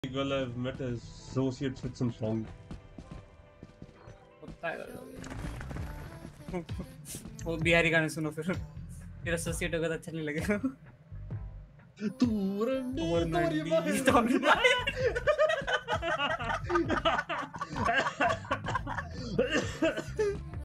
girl I've met associates with some song. वो बिहारी गाने सुनो फिर एसोसिएट होगा तो अच्छा नहीं लगेगा।